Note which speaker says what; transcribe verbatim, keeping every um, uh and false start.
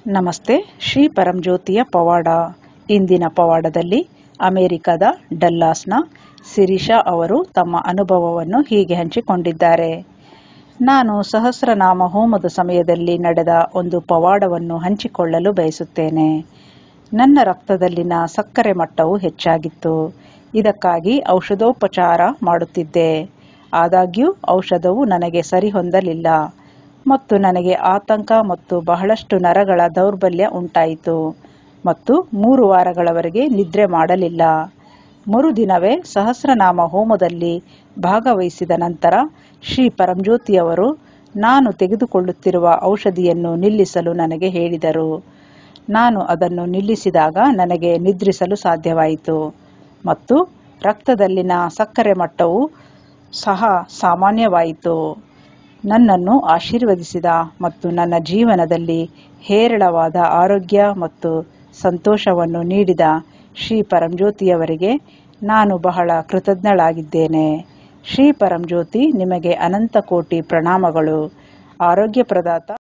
Speaker 1: ನಮಸ್ತೆ. ಶ್ರೀ ಪರಂಜ್ಯೋತಿಯ ಪವಾಡ. ಇಂದಿನ ಪವಾಡದಲ್ಲಿ ಅಮೆರಿಕದ ಡಲ್ಲಾಸ್ನ ಸಿರಿಷಾ ಅವರು ತಮ್ಮ ಅನುಭವವನ್ನು ಹೀಗೆ ಹಂಚಿಕೊಂಡಿದ್ದಾರೆ. ನಾನು ಸಹಸ್ರನಾಮ ಹೋಮದ ಸಮಯದಲ್ಲಿ ನಡೆದ ಒಂದು ಪವಾಡವನ್ನು ಹಂಚಿಕೊಳ್ಳಲು ಬಯಸುತ್ತೇನೆ. ನನ್ನ ರಕ್ತದಲ್ಲಿನ ಸಕ್ಕರೆ ಮಟ್ಟವು ಹೆಚ್ಚಾಗಿತ್ತು. ಇದಕ್ಕಾಗಿ ಔಷಧೋಪಚಾರ ಮಾಡುತ್ತಿದ್ದೆ. ಆದಾಗ್ಯೂ ಔಷಧವು ನನಗೆ ಸರಿಹೊಂದಲಿಲ್ಲ ಮತ್ತು ನನಗೆ ಆತಂಕ ಮತ್ತು ಬಹಳಷ್ಟು ನರಗಳ ದೌರ್ಬಲ್ಯ ಉಂಟಾಯಿತು ಮತ್ತು ಮೂರು ವಾರಗಳವರೆಗೆ ನಿದ್ರೆ ಮಾಡಲಿಲ್ಲ. ಮರುದಿನವೇ ಸಹಸ್ರನಾಮ ಹೋಮದಲ್ಲಿ ಭಾಗವಹಿಸಿದ ನಂತರ ಶ್ರೀ ಪರಂಜ್ಯೋತಿಯವರು ನಾನು ತೆಗೆದುಕೊಳ್ಳುತ್ತಿರುವ ಔಷಧಿಯನ್ನು ನಿಲ್ಲಿಸಲು ನನಗೆ ಹೇಳಿದರು. ನಾನು ಅದನ್ನು ನಿಲ್ಲಿಸಿದಾಗ ನನಗೆ ನಿದ್ರಿಸಲು ಸಾಧ್ಯವಾಯಿತು ಮತ್ತು ರಕ್ತದಲ್ಲಿನ ಸಕ್ಕರೆ ಮಟ್ಟವು ಸಹ ಸಾಮಾನ್ಯವಾಯಿತು. ನನ್ನನ್ನು ಆಶೀರ್ವದಿಸಿದ ಮತ್ತು ನನ್ನ ಜೀವನದಲ್ಲಿ ಹೇರಳವಾದ ಆರೋಗ್ಯ ಮತ್ತು ಸಂತೋಷವನ್ನು ನೀಡಿದ ಶ್ರೀ ಪರಂಜ್ಯೋತಿಯವರಿಗೆ ನಾನು ಬಹಳ ಕೃತಜ್ಞಳಾಗಿದ್ದೇನೆ. ಶ್ರೀ ಪರಂಜ್ಯೋತಿ ನಿಮಗೆ ಅನಂತ ಕೋಟಿ ಪ್ರಣಾಮಗಳು. ಆರೋಗ್ಯ ಪ್ರದಾತ